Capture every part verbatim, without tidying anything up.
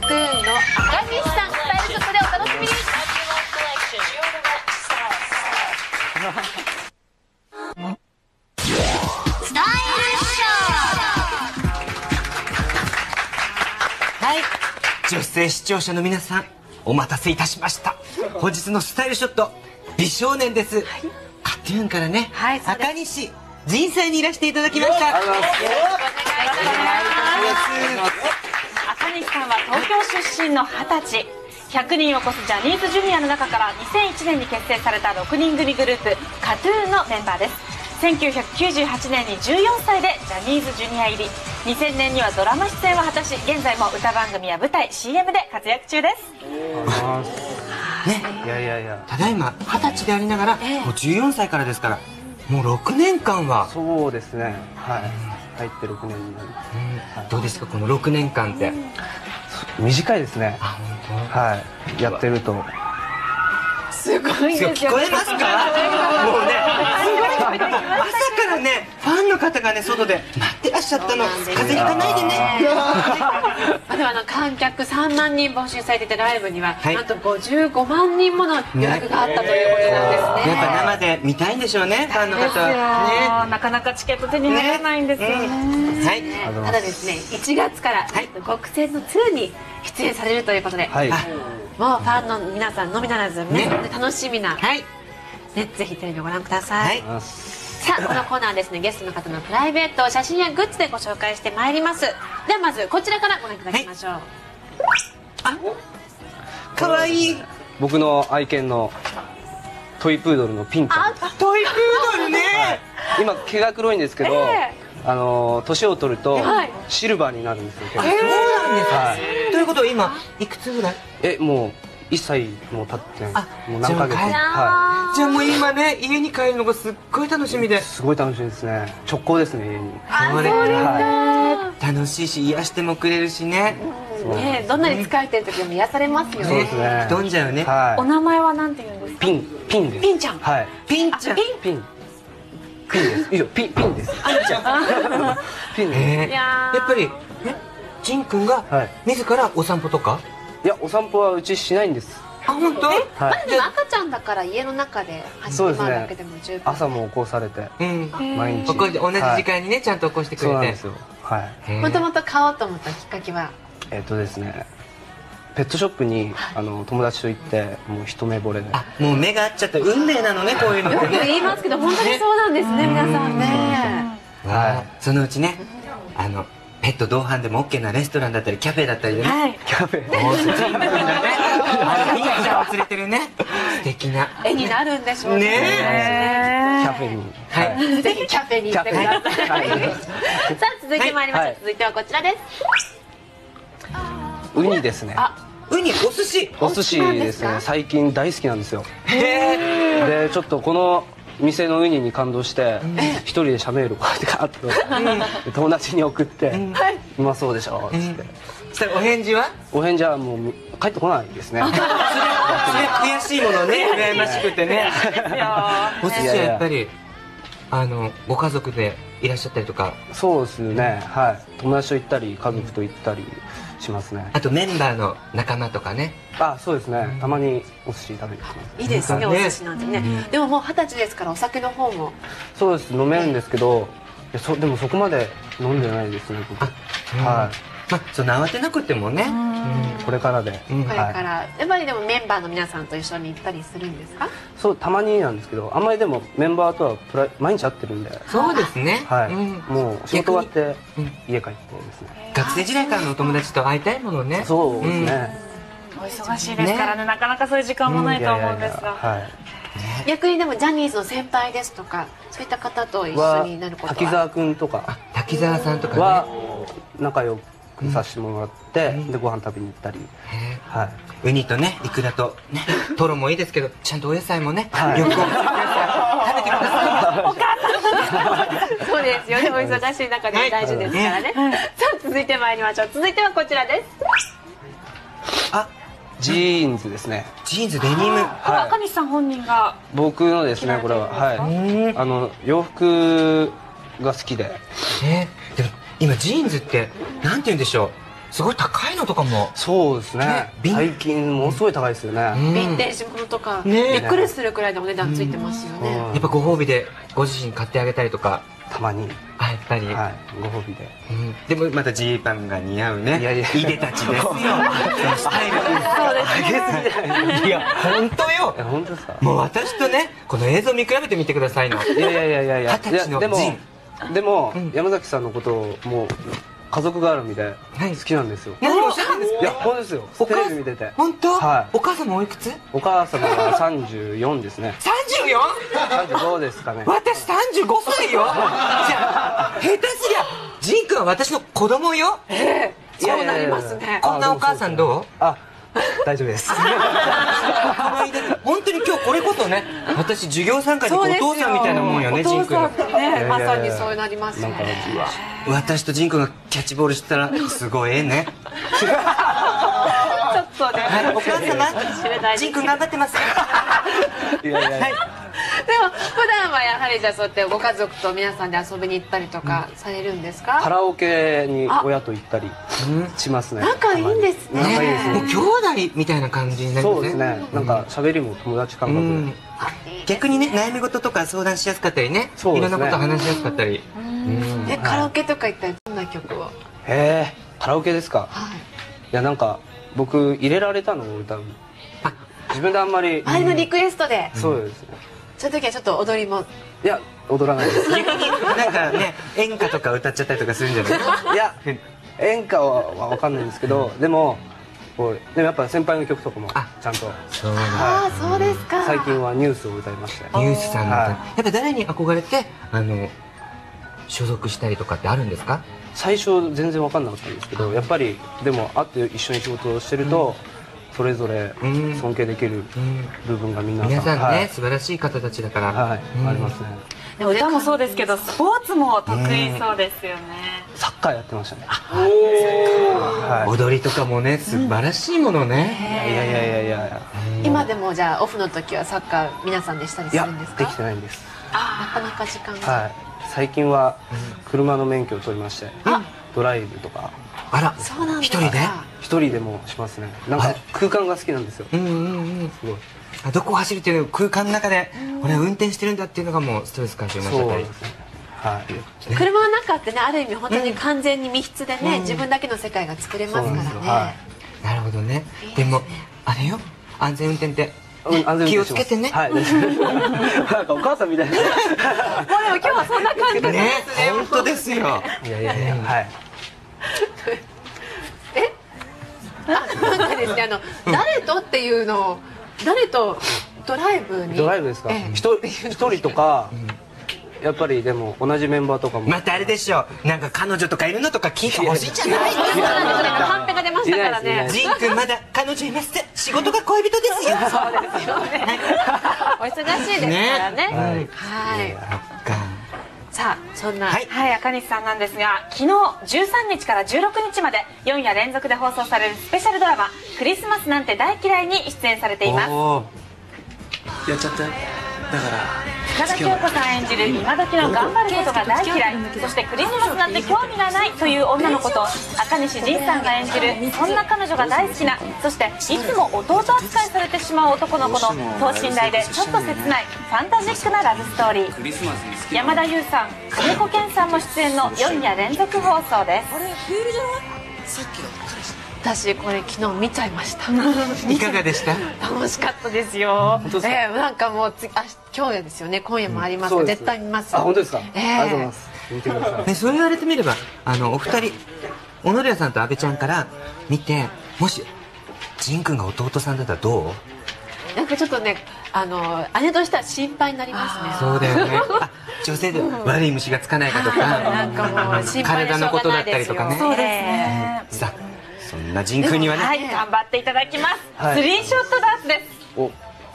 トゥーンの赤西さん、スタイルショットでお楽しみに。スタイルショー。 はい、女性視聴者の皆さん、お待たせいたしました。本日のスタイルショット、美少年です。はい、カトゥーンからね、はい、赤西仁さんにいらしていただきました。よろしくお願いいたします。 赤西さんは東京出身のはたち、ひゃくにんを超すジャニーズジュニアの中からにせんいちねんに結成されたろくにん組グループ カトゥーン のメンバーです。せんきゅうひゃくきゅうじゅうはちねんにじゅうよんさいでジャニーズジュニア入り、にせんねんにはドラマ出演を果たし、現在も歌番組や舞台 シーエム で活躍中です。 ね、いやいやいや、ただいまはたちでありながら、えー、もうじゅうよんさいからですから、もうろくねんかんは。 そうですね、はい、入ってろくねんになります。 どうですか、このろくねんかんって。 短いですね。 あ、本当。 はい、やってるとすごいですよ。 聞こえますか？もうね、すごい。朝からね、ファンの方がね、外で待ってらっしゃったの。風邪ひかないでね。 でもあの観客さんまんにん募集されていたライブには、なんとごじゅうごまんにんもの予約があったということなんですね。 やっぱ生で見たいんでしょうね、ファンの方は。 ね、なかなかチケット手に入らないんですよね。 はい。ただですね、いちがつから極戦のにに出演されるということで。もうファンの皆さんのみならず、ね、楽しみな、はいね、ぜひテレビをご覧ください。はい、さあ、このコーナーはですね、ゲストの方のプライベートを写真やグッズでご紹介してまいります。ではまずこちらからご覧いただきましょう。はい、 あ、かわいい。 僕の愛犬のトイプードルのピンちゃん。 あ、トイプードルね。 はい、今毛が黒いんですけど、えー、あの年を取るとシルバーになるんですよ。 あ、そうなんですか。はい、ということは今いくつぐらい？ え、もういっさいも経ってない。もう何ヶ月。はい。 じゃあもう今ね、家に帰るのがすっごい楽しみで。 すごい楽しみですね。直行ですね、家に。 そうですか。 楽しいし、癒してもくれるしね。 ね、どんなに疲れてる時でも癒されますよね。 そうですね。 飛んじゃうね。 お名前はなんて言うんですか？ ピン、ピンです。 ピンちゃん。 はい。 ピンちゃん。 ピン、ピン。ピンです。以上、ピン、ピンです。ピンちゃん。ピンです。 やっぱりね、ジンくんが自らお散歩とか？ いや、お散歩はうちしないんです。 あ、本当？ まあでも赤ちゃんだから家の中で走って回るだけでも十分。 朝も起こされて、毎日同じ時間にね、ちゃんと起こしてくれて。 そうなんですよ。はい。 もともと買おうと思ったきっかけは？ えっとですね、ペットショップにあの友達と行って、もう一目惚れで。 あ、もう目が合っちゃった。運命なのね、こういうのってね。 よく言いますけど、本当にそうなんですね、皆さんね。 はい。そのうちね、あのペット同伴でも オーケー なレストランだったりキャフェだったりでね。 キャフェ。 もうジンくんがね、あのピンちゃんを連れてるね、素敵な絵になるんでしょうね。 キャフェに。 はい。ぜひキャフェに行ってください。さあ、続いてまいりましょう。続いてはこちらです。 ウニですね。 あ、ウニ、お寿司。 お寿司ですね。最近大好きなんですよ。へえ。で、ちょっとこの店のウニに感動して一人でシャメールこうやってガーッと友達に送って「うまそうでしょ」っつって。 そしたらお返事は？ お返事はもう帰ってこないですね。 それ悔しいものね、羨ましくてね。お寿司はやっぱりあのご家族でいらっしゃったりとか？ そうですね、はい。友達と行ったり家族と行ったりしますね。 あとメンバーの仲間とかね。 あ、そうですね。たまにお寿司食べに行きます。 いいですね、お寿司なんてね。でももう二十歳ですからお酒の方も。 そうです、飲めるんですけど、そでもそこまで飲んでないですね、僕。はい。 まあその慌てなくてもね。 これからで。これからやっぱりでもメンバーの皆さんと一緒に行ったりするんですか？ そう、たまになんですけど、あんまりでもメンバーとはプライ毎日会ってるんで。 そうですね。 はい。もう仕事終わって家帰ってですね。 学生時代からのお友達と会いたいものね。 そうですね。 お忙しいですからね、なかなかそういう時間もないと思うんですが。 はい。 逆にでもジャニーズの先輩ですとかそういった方と一緒になることは？ 滝沢くんとか滝沢さんとかは仲良くさせてもらってでご飯食べに行ったり。はい。 ウニとね、イクラとね、トロもいいですけど、ちゃんとお野菜もね、 はい、 よく食べてください。 お母さん。そうですよね、お忙しい中で大事ですからね。はい、さあ、続いてまいりましょう。続いてはこちらです。 あ、ジーンズですね。 ジーンズ、デニム。 これ赤西さん本人が。 僕のですね、これは、はい。あの洋服が好きで。 え、でも今ジーンズってなんて言うんでしょう。 すごい高いのとかも。 そうですね、最近ものすごい高いですよね。 ヴィンテージものとかびっくりするくらいのお値段ついてますよね。 やっぱご褒美でご自身買ってあげたりとか。 たまに。 あ、やっぱり、 はい、ご褒美で。 でもまたジーパンが似合うね。いやいや、いでたちですよ。スタイル。 そうですね。 いや、本当よ。 本当ですか。 もう私とね、この映像見比べてみてくださいの。 いやいやいやいやいや。 二十歳のでもジン。 でも山崎さんのことをもう家族絡みで好きなんですよ。 何をおっしゃるんですか。 いや本当ですよ。テレビ見てて。 本当。 はい。 お母様おいくつ。 お母様はさんじゅうよんですね。 さんじゅうよん。 さんじゅうごですかね。 私さんじゅうごさいよ。じゃあ下手すりゃジン君は私の子供よ。 ええ、そうなりますね。 こんなお母さんどう。 あ、大丈夫です。 本当に今日これこそね、私授業参加でお父さんみたいなもんよね、ジン君。 ね、まさにそうなりますね。 私とジン君がキャッチボールしてたらすごいええね。 ちょっとね、 お母様、ジン君頑張ってます。 いやいや。 でも普段はやはりじゃあそうやってご家族と皆さんで遊びに行ったりとかされるんですか。 カラオケに親と行ったりしますね。 仲いいんですね。 仲いいですね。 もう兄弟みたいな感じになりますね。 そうですね。なんか喋りも友達感覚で。 逆にね、悩み事とか相談しやすかったりね、いろんなこと話しやすかったり。 え、カラオケとか行ったらどんな曲を。 へえ、カラオケですか。いや、なんか僕入れられたのを歌う。自分であんまり。 あれのリクエストで。 そうですね。 そういう時はちょっと踊りも。 いや、踊らないです。 逆になんかね、演歌とか歌っちゃったりとかするんじゃない。 いや、演歌はわかんないんですけど、でもこうでもやっぱ先輩の曲とかもちゃんと。 ああ、そうですか。 最近はニュースを歌いました。 ニュースさんの歌。やっぱ誰に憧れてあの所属したりとかってあるんですか。 最初全然わかんなかったんですけど、やっぱりでも会って一緒に仕事をしてると。それぞれ尊敬できる部分がみんな皆さんね、素晴らしい方たちだから。 はい、ありますね。 でも歌もそうですけど、スポーツも得意そうですよね。 サッカーやってましたね。 踊りとかもね、素晴らしいものね。 いやいやいやいや。 今でもじゃあオフの時はサッカー皆さんでしたりするんですか。 できてないんです。 なかなか時間が。 はい。最近は車の免許を取りまして、ドライブとか。 あら、 そうなんだ。 一人で。 一人でもしますね。なんか空間が好きなんですよ。 うんうんうん。すごい。どこを走るっていうの空間の中で俺は運転してるんだっていうのがもうストレス感じになっちゃったり。 はい。 車の中ってね、ある意味本当に完全に密室でね、自分だけの世界が作れますからね。 なるほどね。でもあれよ、安全運転って気をつけてね。 はい。なんかお母さんみたいな。もうでも今日はそんな感じですね。 本当ですよ。 いやいやいや。はい。 え、あ、なんかですね、あの誰とっていうのを誰とドライブに。 ドライブですか。一人とか。やっぱりでも同じメンバーとかもまたあれでしょ、なんか彼女とかいるのとか聞いてほしいんじゃない。 そうなんですね、カンペが出ましたからね。 ジン君まだ彼女いますって、仕事が恋人ですよ。 そうですよね。お忙しいですからね。はい。さあ、そんなはい、赤西さんなんですが、昨日じゅうさんにちからじゅうろくにちまでよんや連続で放送されるスペシャルドラマ「クリスマスなんて大嫌い」に出演されています。 やっちゃった。だから深田恭子さん演じる今時の頑張ることが大嫌い、そしてクリスマスなんて興味がないという女の子と赤西仁さんが演じるそんな彼女が大好きな、そしていつも弟扱いされてしまう男の子の等身大でちょっと切ないファンタジックなラブストーリー。山田優さん、金子健さんも出演のよんや連続放送です。 私これ昨日見ちゃいました。 いかがでした？ 楽しかったですよ。えー、なんかもう次、あ、今日ですよね。今夜もありますから、絶対見ます。 あ、本当ですか。ありがとうございます。見てください。 ね、そう言われてみれば、あのお二人、小野寺さんと阿部ちゃんから見て、もし仁君が弟さんだったらどう？ なんかちょっとね、あの姉としては心配になりますね。 そうだよね。あ、女性で悪い虫がつかないかとか、 なんかもう心配でしょうがないですよ。 体のことだったりとかね。 そうですね。 さあ、そんな仁君にはね、 はい、頑張っていただきます。スリーショットダーツです。 お。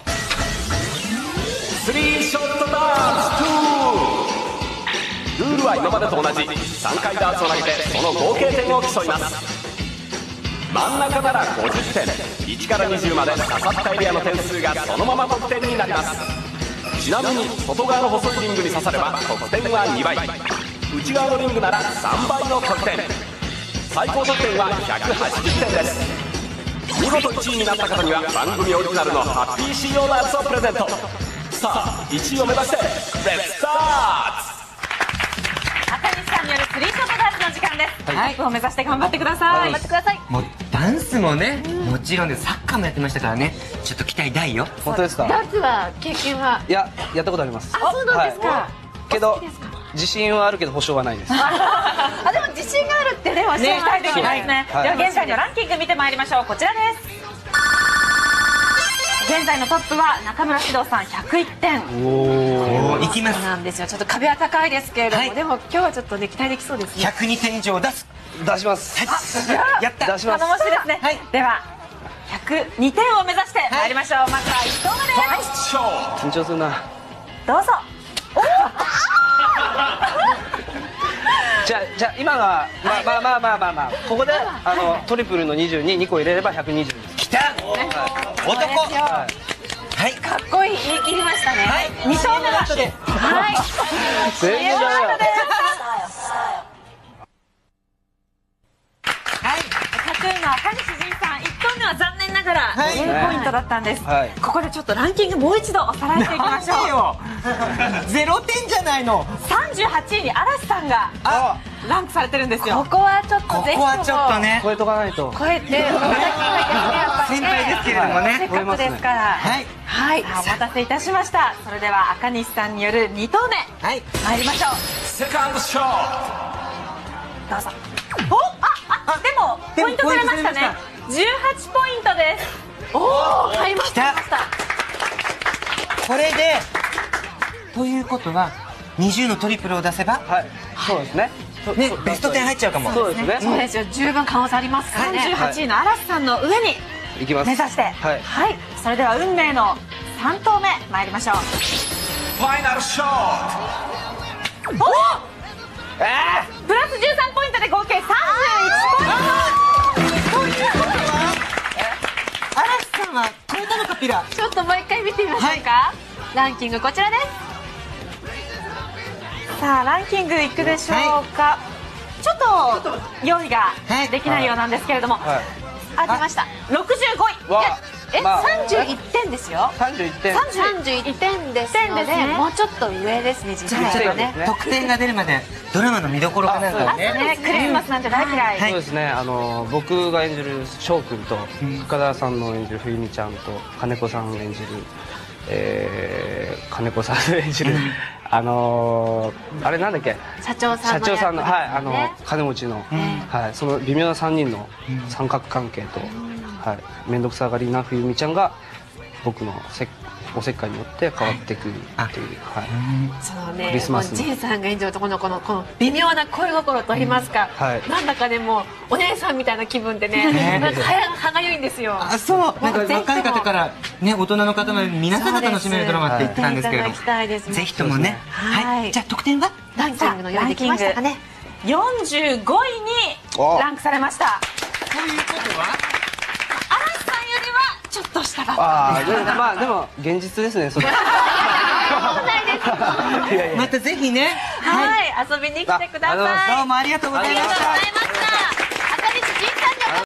スリーショットダーツツー。ルールは今までと同じ。さんかいダーツを投げてその合計点を競います。真ん中ならごじゅってん、いちからにじゅうまで刺さったエリアの点数がそのまま得点になります。ちなみに外側の細いリングに刺されば得点はにばい、内側のリングならさんばいの得点。刺最高得点はひゃくはちじゅってんです。見事いちいになった方には番組オリジナルのハッピーシーオーナーズをプレゼント。さあいちいを目指してレッツスタート。 赤西さんによるスリーショットダンスの時間です。トップを目指して頑張ってください。頑張ってください。 もうダンスもね、もちろんでサッカーもやってましたからね、ちょっと期待大よ。 本当ですか？ ダンスは経験は？ いや、やったことあります。 あ、そうなんですか。 けど自信はあるけど保証はないです。 あ、でも自信があるってね、教え期待できないですね。では現在のランキング見てまいりましょう。こちらです。現在のトップは中村獅童さんひゃくいってん。 おお、いきます。 なんですよ。ちょっと壁は高いですけれども、でも今日はちょっとね期待できそうですね。 ひゃくにてん以上出す。 出します。 やった。 出します。 頼もしいですね。ではひゃくにてんを目指してまいりましょう。まずはいっ投目です。 緊張するな。 どうぞ。 じゃあじゃあ今のはまあまあまあまあまあまあここであのトリプルのにじゅうに、にこ入れればひゃくにじゅうです。 きた。男。はい。 かっこいい、言い切りましたね。はい。 に投目は。はい。 全然ダメだ。 カトゥーンの赤西仁さんいっ投目は残念ながらゼロポイントだったんです。ここでちょっとランキングもう一度おさらいしていきましょう。 ゼロてんじゃないの。 さんじゅうはちいに嵐さんがランクされてるんですよ。 ここはちょっとぜひともここはちょっとね超えとかないと。 超えて先輩ですけれどもね。 せっかくですから。はいはい。 お待たせいたしました。それでは赤西さんによるに投目参りましょう。 セカンドショット。 どうぞ。お、あ、あ、でもポイント取れましたね。じゅうはちポイントです。 おお、入りました。 これでということはにじゅうのトリプルを出せば、 はい、そうですね。 ね、ベストテン入っちゃうかも。 そうですね。 そうですよ。十分可能性ありますからね。 さんじゅうはちいの嵐さんの上にいきます。 目指して、はい、はい、それでは運命のさん投目参りましょう。 ファイナルショット。 お、えー、プラスじゅうさんポイントで合計さんじゅういちポイント。ということは嵐さんは超えたのかピラ。 ちょっともう一回見てみましょうか。ランキングこちらです。 さあランキングいくでしょうか。ちょっと用意ができないようなんですけれども、あ、出ました。ろくじゅうごい。 え、さんじゅういってんですよ。 さんじゅういってん。 さんじゅういってんですので、もうちょっと上ですね。実はね。 得点が出るまでドラマの見どころかなんかね。 クリスマスなんて大嫌い。 そうですね。あの僕が演じる翔くんと深田さんの演じる冬美ちゃんと金子さん演じる金子さん演じるあのあれなんだっけ、 社長さんの社長さんの、はい、あの金持ちの、はい、その微妙なさんにんの三角関係と、はい、面倒くさがりな冬美ちゃんが僕のせおせっかいによって変わっていくっていう、はい、 そうね、クリスマスのジンさんが演じる男の子のこの微妙な恋心といいますか、なんだかでもお姉さんみたいな気分でね、なんか歯がゆいんですよ。 あ、そう、なんか若い方からね、大人の方まで皆さんが楽しめるドラマって言ってたんですけれども、ぜひともね。はい、じゃあ得点はランキングのようにできましたかね。 よんじゅうごいにランクされました。 ということは嵐さんよりはちょっと下だった。 ああ、まあでも現実ですね、それ。 またぜひね、 はい、遊びに来てください。 どうもありがとうございました。